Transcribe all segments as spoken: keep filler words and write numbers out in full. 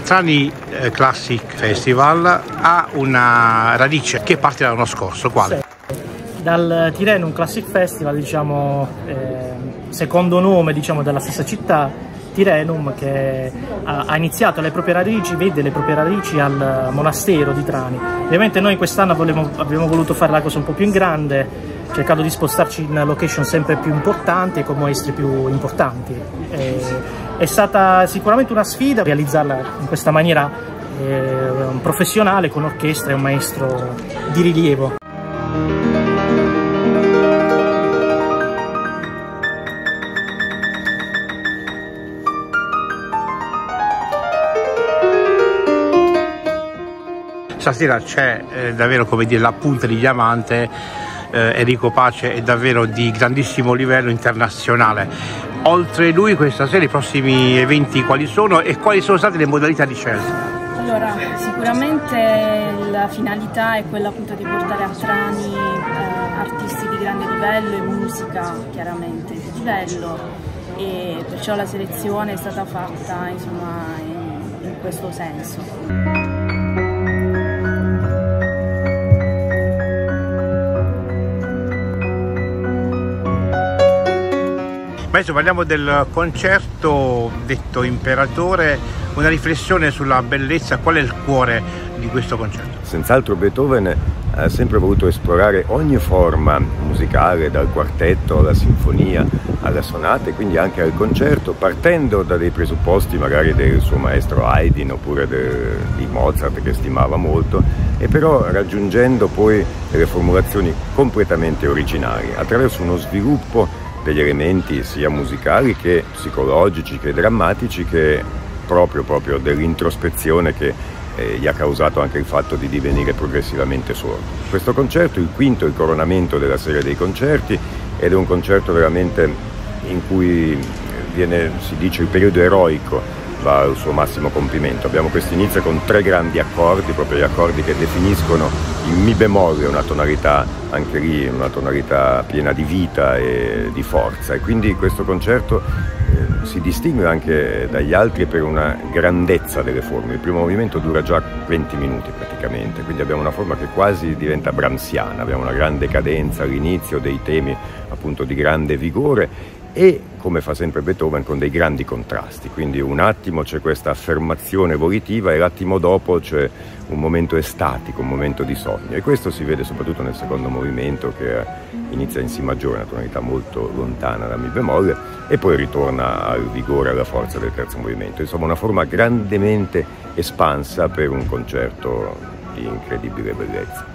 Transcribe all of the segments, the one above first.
Trani Classic Festival ha una radice che parte dall'anno scorso, quale? Sì. Dal Tirenum Classic Festival, diciamo, eh, secondo nome, diciamo, della stessa città, Tirenum, che ha, ha iniziato le proprie radici, vede le proprie radici al monastero di Trani. Ovviamente noi quest'anno abbiamo voluto fare la cosa un po' più in grande, cercando di spostarci in location sempre più importanti e con maestri più importanti. E, è stata sicuramente una sfida realizzarla in questa maniera eh, professionale, con orchestra e un maestro di rilievo. Stasera c'è eh, davvero, come dire, la punta di diamante. eh, Enrico Pace è davvero di grandissimo livello internazionale. Oltre lui questa sera i prossimi eventi quali sono e quali sono state le modalità di scelta? Allora, sicuramente la finalità è quella appunto di portare a Trani eh, artisti di grande livello e musica chiaramente di livello, e perciò la selezione è stata fatta, insomma, in, in questo senso. Adesso parliamo del concerto detto Imperatore, una riflessione sulla bellezza. Qual è il cuore di questo concerto? Senz'altro Beethoven ha sempre voluto esplorare ogni forma musicale, dal quartetto alla sinfonia, alla sonata e quindi anche al concerto, partendo da dei presupposti magari del suo maestro Haydn oppure de, di Mozart, che stimava molto, e però raggiungendo poi delle formulazioni completamente originali attraverso uno sviluppo degli elementi sia musicali che psicologici che drammatici, che proprio, proprio dell'introspezione che eh, gli ha causato anche il fatto di divenire progressivamente sordo. Questo concerto, il quinto, il coronamento della serie dei concerti, ed è un concerto veramente in cui viene, si dice, il periodo eroico va al suo massimo compimento. Abbiamo questo inizio con tre grandi accordi, proprio gli accordi che definiscono il Mi bemolle, una tonalità anche lì, una tonalità piena di vita e di forza, e quindi questo concerto eh, si distingue anche dagli altri per una grandezza delle forme. Il primo movimento dura già venti minuti praticamente, quindi abbiamo una forma che quasi diventa brahmsiana, abbiamo una grande cadenza all'inizio, dei temi appunto di grande vigore, e come fa sempre Beethoven con dei grandi contrasti, quindi un attimo c'è questa affermazione volitiva e l'attimo dopo c'è un momento estatico, un momento di sogno, e questo si vede soprattutto nel secondo movimento, che inizia in Si maggiore, una tonalità molto lontana da Mi bemolle, e poi ritorna al vigore e alla forza del terzo movimento. Insomma, una forma grandemente espansa per un concerto di incredibile bellezza.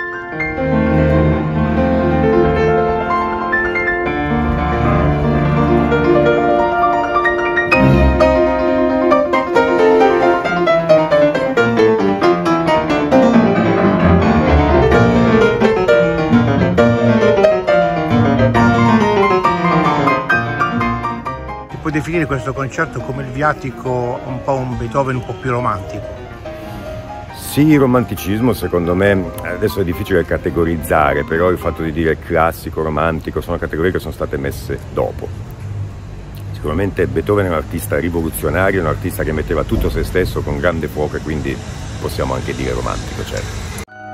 Puoi definire questo concerto come il viatico un po' un Beethoven un po' più romantico? Sì, il romanticismo secondo me, adesso è difficile categorizzare, però il fatto di dire classico, romantico, sono categorie che sono state messe dopo. Sicuramente Beethoven è un artista rivoluzionario, un artista che metteva tutto se stesso con grande fuoco, e quindi possiamo anche dire romantico, certo.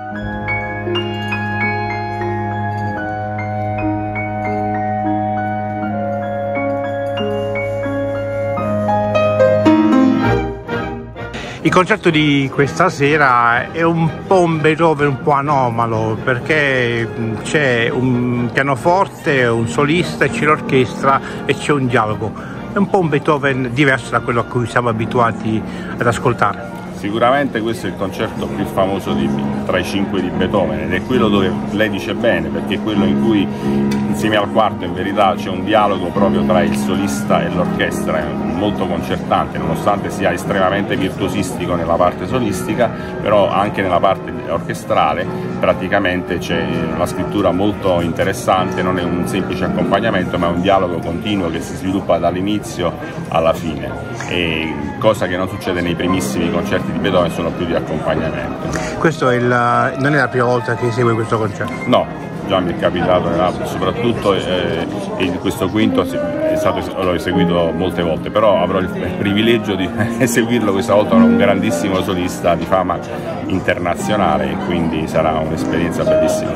Il concerto di questa sera è un po' un Beethoven un po' anomalo, perché c'è un pianoforte, un solista, c'è l'orchestra e c'è un dialogo. È un po' un Beethoven diverso da quello a cui siamo abituati ad ascoltare. Sicuramente questo è il concerto più famoso di, tra i cinque di Beethoven, ed è quello dove lei dice bene, perché è quello in cui insieme al quarto in verità c'è un dialogo proprio tra il solista e l'orchestra, molto concertante, nonostante sia estremamente virtuosistico nella parte solistica, però anche nella parte orchestrale praticamente c'è una scrittura molto interessante, non è un semplice accompagnamento ma è un dialogo continuo che si sviluppa dall'inizio alla fine, e cosa che non succede nei primissimi concerti di Beethoven, sono più di accompagnamento. Questo è il, non è la prima volta che segue questo concerto? No, già mi è capitato, soprattutto eh, in questo quinto stato, l'ho eseguito molte volte, però avrò il privilegio di eseguirlo questa volta con un grandissimo solista di fama internazionale, e quindi sarà un'esperienza bellissima.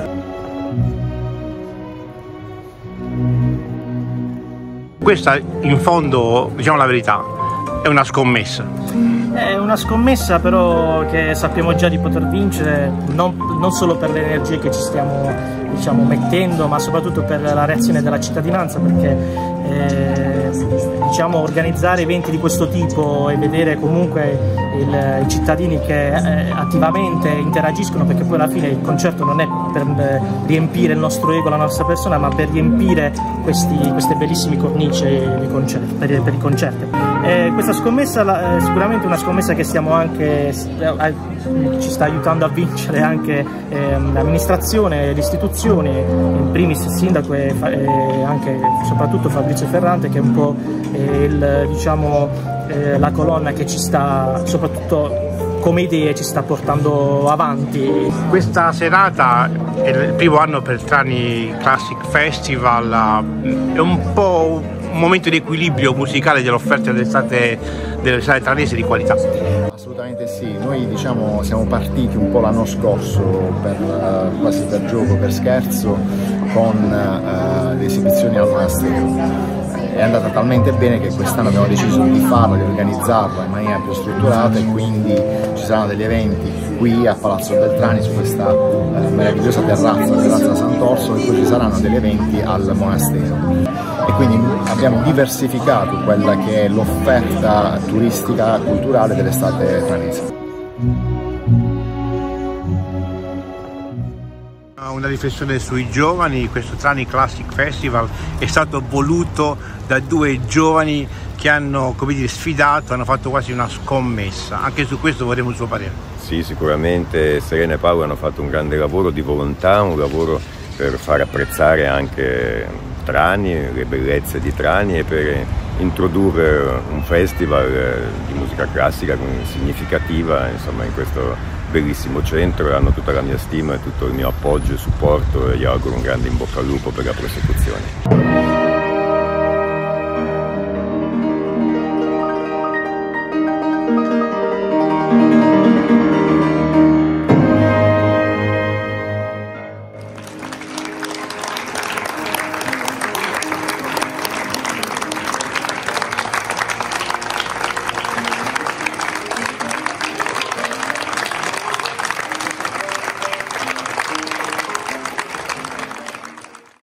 Questa in fondo, diciamo la verità, è una scommessa. È una scommessa però che sappiamo già di poter vincere, non, non solo per le energie che ci stiamo, diciamo, mettendo, ma soprattutto per la reazione della cittadinanza, perché eh, diciamo, organizzare eventi di questo tipo e vedere comunque il, i cittadini che eh, attivamente interagiscono, perché poi alla fine il concerto non è per eh, riempire il nostro ego, la nostra persona, ma per riempire questi, queste bellissime cornici per, per i concerti. Eh, questa scommessa è sicuramente una scommessa che stiamo anche, ci sta aiutando a vincere anche eh, l'amministrazione, le istituzioni, in primis il sindaco e, e anche soprattutto Fabrizio Ferrante, che è un po' eh, il, diciamo, eh, la colonna che ci sta, soprattutto come idee, ci sta portando avanti. Questa serata è il primo anno per Trani Classic Festival, è un po' un momento di equilibrio musicale dell'offerta delle state, delle state tranesi di qualità. Assolutamente sì, noi diciamo siamo partiti un po' l'anno scorso per, uh, quasi per gioco, per scherzo, con uh, le esibizioni al monastero. È andata talmente bene che quest'anno abbiamo deciso di farla, di organizzarla in maniera più strutturata, e quindi ci saranno degli eventi qui a Palazzo Beltrani su questa uh, meravigliosa terrazza, la terrazza Sant'Orso, e poi ci saranno degli eventi al monastero. E quindi abbiamo diversificato quella che è l'offerta turistica culturale dell'estate tranese. Una riflessione sui giovani. Questo Trani Classic Festival è stato voluto da due giovani che hanno, come dire, sfidato, hanno fatto quasi una scommessa. Anche su questo vorremmo il suo parere. Sì, sicuramente Serena e Paolo hanno fatto un grande lavoro di volontà, un lavoro per far apprezzare anche Trani, le bellezze di Trani, e per introdurre un festival di musica classica significativa, insomma, in questo bellissimo centro. Hanno tutta la mia stima e tutto il mio appoggio e supporto, e gli auguro un grande in bocca al lupo per la prosecuzione.